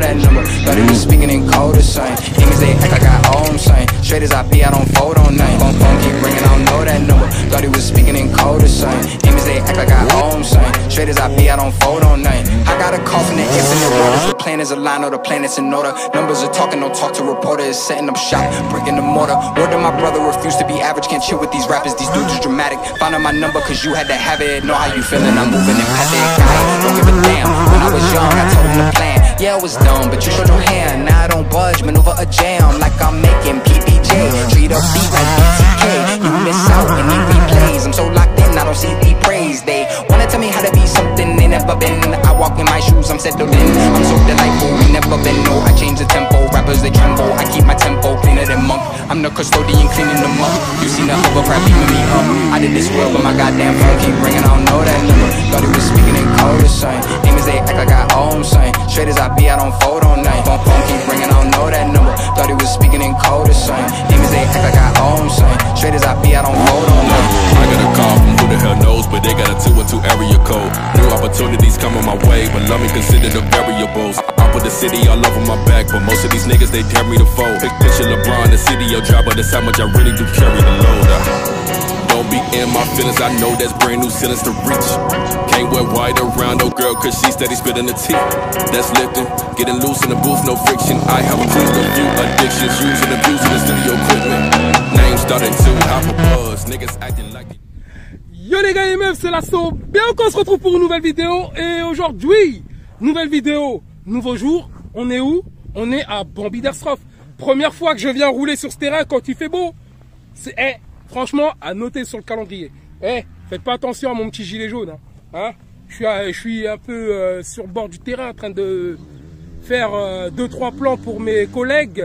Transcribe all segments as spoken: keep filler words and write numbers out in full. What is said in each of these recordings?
I got a call from who the hell knows, but they got a two and two area code. New opportunities coming my way, but let me consider the variables. I put the city all over my back, but most of these niggas they dare me to fold. Picture LeBron, the city yo driver, that's how much I really do carry the load. Don't be in my feelings, I know that's brand new ceilings to reach. Can't wear white around no girl, cause she steady spitting the teeth. That's lifting, getting loose in the booth, no friction. I have a clean a few addictions, using abusing the studio equipment. Name started to have a buzz, niggas acting like it. Yo les gars et meufs, c'est Lasso. Bien qu'on se retrouve pour une nouvelle vidéo. Et aujourd'hui, nouvelle vidéo, nouveau jour. On est où? On est à Bambi d'Airsoft. Première fois que je viens rouler sur ce terrain quand il fait beau. C'est, eh, franchement, à noter sur le calendrier. Eh, faites pas attention à mon petit gilet jaune. Hein. Hein, je suis, à, je suis un peu euh, sur le bord du terrain en train de faire euh, deux trois plans pour mes collègues.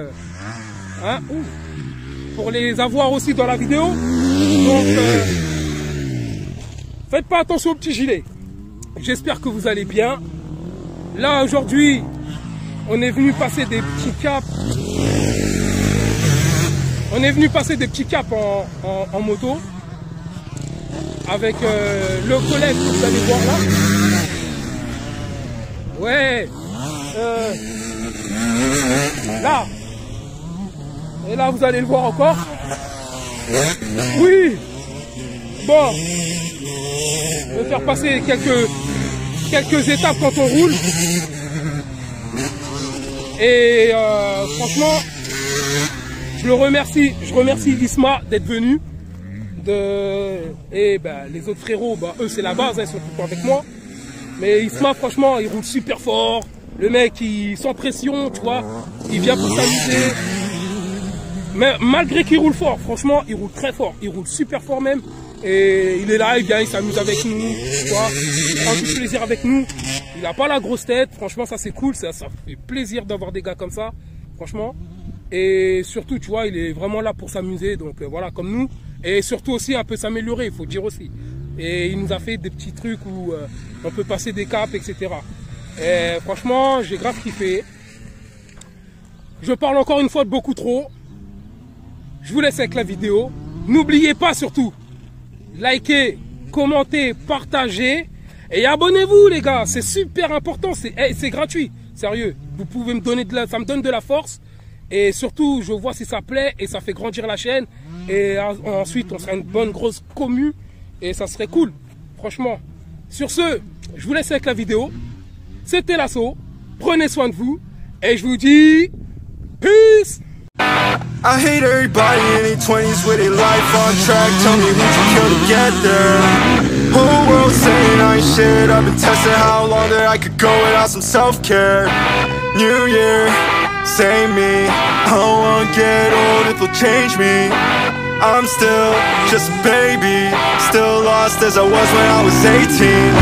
Hein, ouh, pour les avoir aussi dans la vidéo. Donc, euh, faites pas attention au petit gilet. J'espère que vous allez bien. Là, aujourd'hui, on est venu passer des petits caps. On est venu passer des petits caps en, en, en moto. Avec euh, le collègue que vous allez voir là. Ouais. Euh, là. Et là, vous allez le voir encore. Oui. Bon. Je vais faire passer quelques, quelques étapes quand on roule. Et euh, franchement, je le remercie, je remercie Isma d'être venu. De... Et ben, les autres frérots, ben, eux c'est la base, hein, ils sont tout le temps avec moi. Mais Isma, franchement, il roule super fort. Le mec, il, sans pression, tu vois, il vient pour s'amuser. Mais malgré qu'il roule fort, franchement, il roule très fort. Il roule super fort même. Et il est là, il vient, il s'amuse avec nous, tu vois. Il prend du plaisir avec nous. Il n'a pas la grosse tête, franchement, ça c'est cool. Ça, ça fait plaisir d'avoir des gars comme ça, franchement. Et surtout, tu vois, il est vraiment là pour s'amuser. Donc euh, voilà, comme nous. Et surtout aussi un peu s'améliorer, il faut dire aussi. Et il nous a fait des petits trucs où euh, on peut passer des caps, et cetera. Et franchement, j'ai grave kiffé. Je parle encore une fois de beaucoup trop. Je vous laisse avec la vidéo. N'oubliez pas surtout, likez, commentez, partagez. Et abonnez-vous les gars, c'est super important, c'est hey, gratuit. Sérieux, vous pouvez me donner de la, ça me donne de la force. Et surtout, je vois si ça plaît et ça fait grandir la chaîne. Et ensuite, on sera une bonne grosse commu. Et ça serait cool, franchement. Sur ce, je vous laisse avec la vidéo. C'était Lasso. Prenez soin de vous. Et je vous dis... Peace! I hate everybody in their twenties with their life on track. Tell me who'd you kill to get there? Whole world saying I ain't shit. I've been testing how long that I could go without some self-care. New year, same me. I don't wanna get old, if it'll change me. I'm still just a baby, still lost as I was when I was eighteen.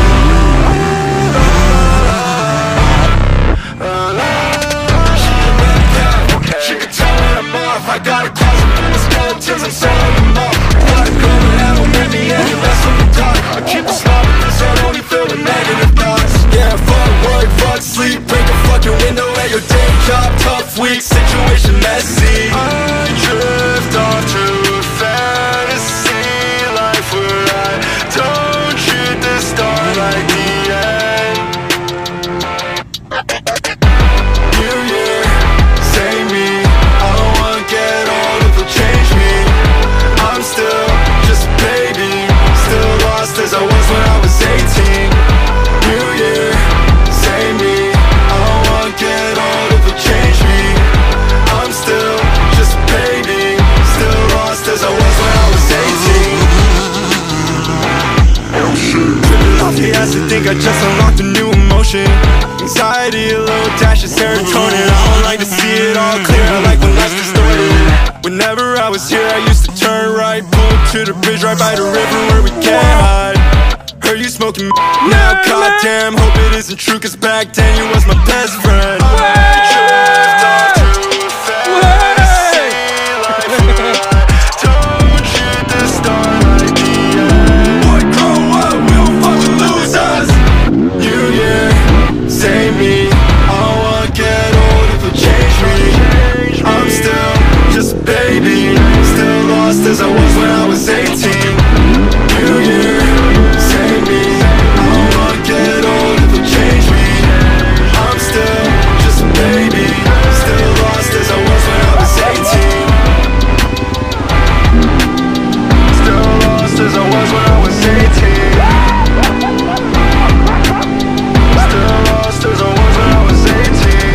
She can tell when I'm off, I got a closet full of skeletons and selling them off. Gotta go and have them with me any less of the talk. I keep it slow because I'm only feeling negative thoughts. Yeah, fuck work, fuck sleep, break a fucking window at your day job. Tough week, situation messy. I drift off to a fantasy life where I don't treat the start like the end. You be a little dash of serotonin. I don't like to see it all clear, I like when life's distorted. Whenever I was here, I used to turn right, pull to the bridge right by the river where we can't hide. Heard you smoking now, goddamn, hope it isn't true, cause back then you was my best friend. As I was when I was eighteen. New year, save me. I don't wanna get old if it change me. I'm still just a baby, still lost as I was when I was eighteen. Still lost as I was when I was eighteen. Still lost as I was when I was eighteen.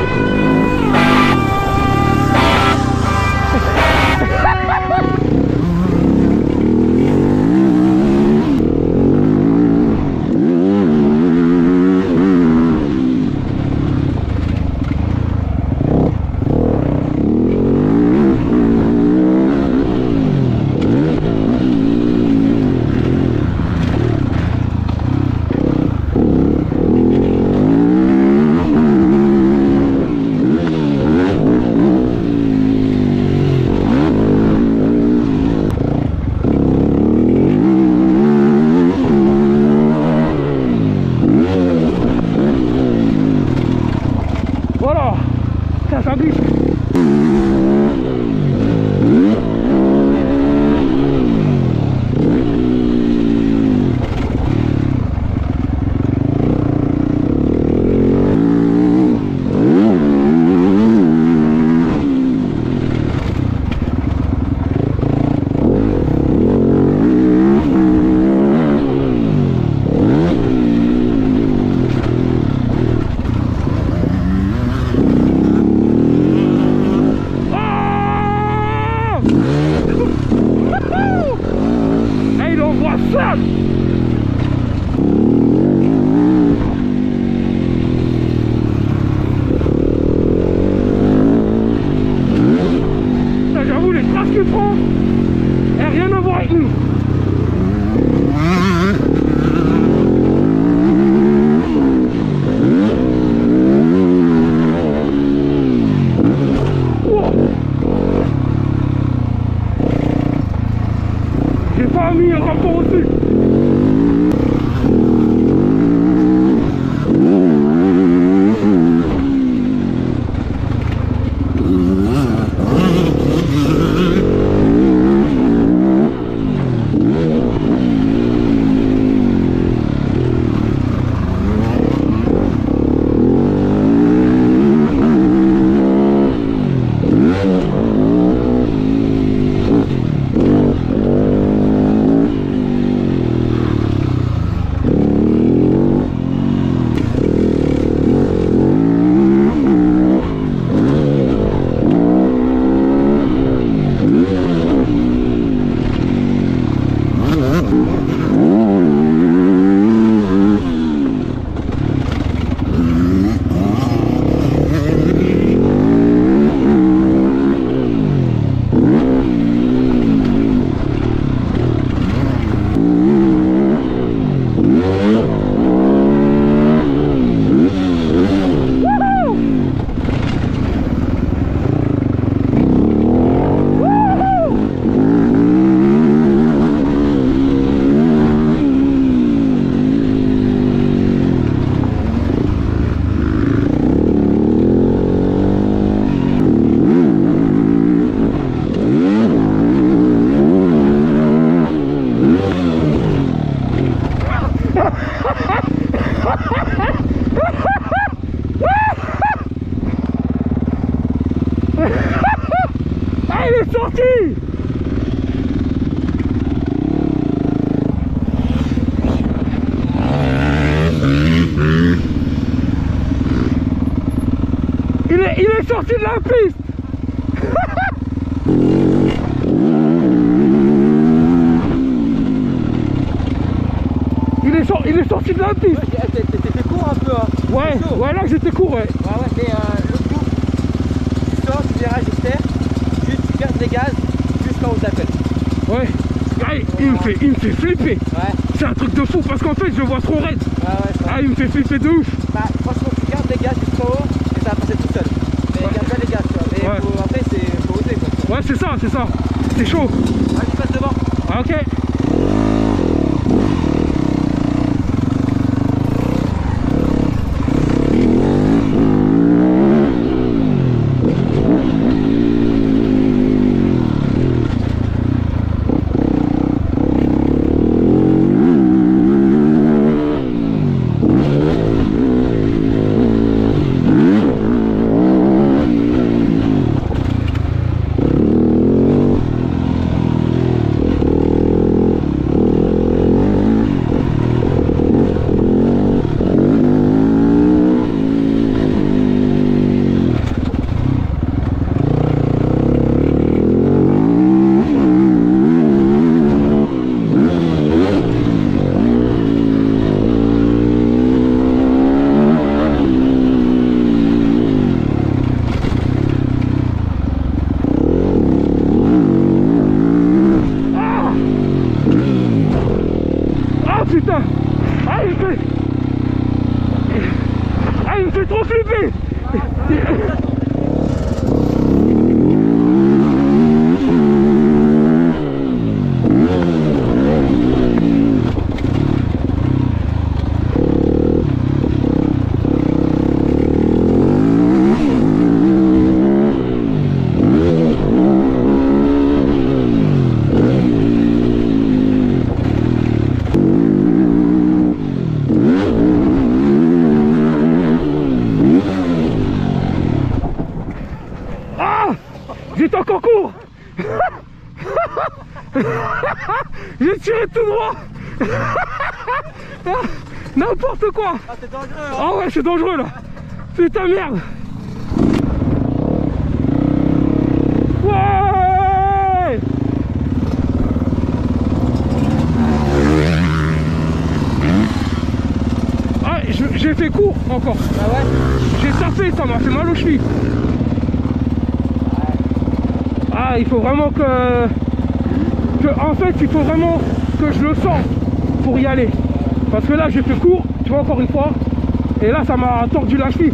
sorti de la piste. Il est, sor il est sorti de la piste. Ouais, t'étais court un peu, hein. Ouais, ouais, là j'étais court, ouais. Ouais, ouais, mais euh, l'autre coup, tu sors du virage externe, juste tu perds les gaz jusqu'en haut d'appel. Ouais. Ah, il me fait, il me fait flipper. Ouais. C'est un truc de fou parce qu'en fait je vois trop raide. Ouais, ouais, ah, il me fait flipper de ouf. Bah, franchement, tu gardes les gaz jusqu'en haut et ça va passer tout seul. Mais ouais. Garde pas les gaz, tu vois. Mais ouais. faut, après, c'est faut oser, quoi. Ouais, c'est ça, c'est ça. C'est chaud. Vas-y, passe devant. Ah, ok. Putain. Ah, il me fait... Ah, il me fait trop flipper. J'étais encore court. J'ai tiré tout droit. N'importe quoi. Ah, c'est dangereux, hein. Ah ouais, c'est dangereux là. Putain, merde. Ouais. Ah, j'ai fait court encore. Ah ouais. J'ai tapé, ça m'a fait mal aux chevilles. Ah, il faut vraiment que, que... En fait, il faut vraiment que je le sente pour y aller. Parce que là, j'ai fait court, tu vois, encore une fois. Et là, ça m'a tordu la cheville.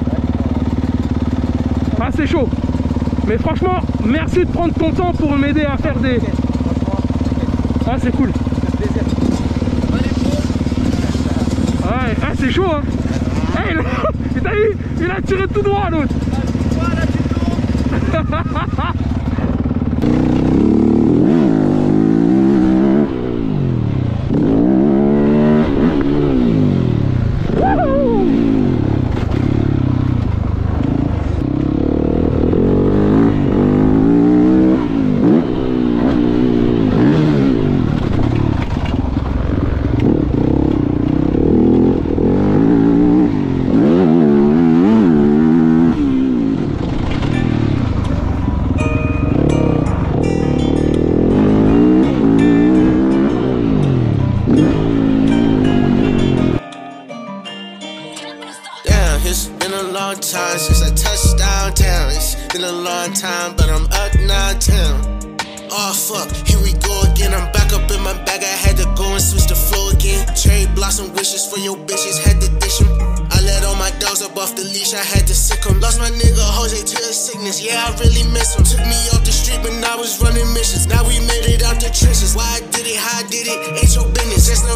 Ah, c'est chaud. Mais franchement, merci de prendre ton temps pour m'aider à faire des... Ah, c'est cool. Ouais, ah, c'est chaud, hein. Hey, il, a, il a tiré tout droit, l'autre. Time since I touched downtown. It's been a long time, but I'm up now town. Oh fuck, here we go again. I'm back up in my bag. I had to go and switch the flow again. Cherry blossom wishes for your bitches, had to dish them. I let all my dogs up off the leash, I had to sick them. Lost my nigga Jose to his sickness, yeah, I really miss him. Took me off the street when I was running missions. Now we made it out the trenches. Why I did it, how I did it, ain't your business. There's no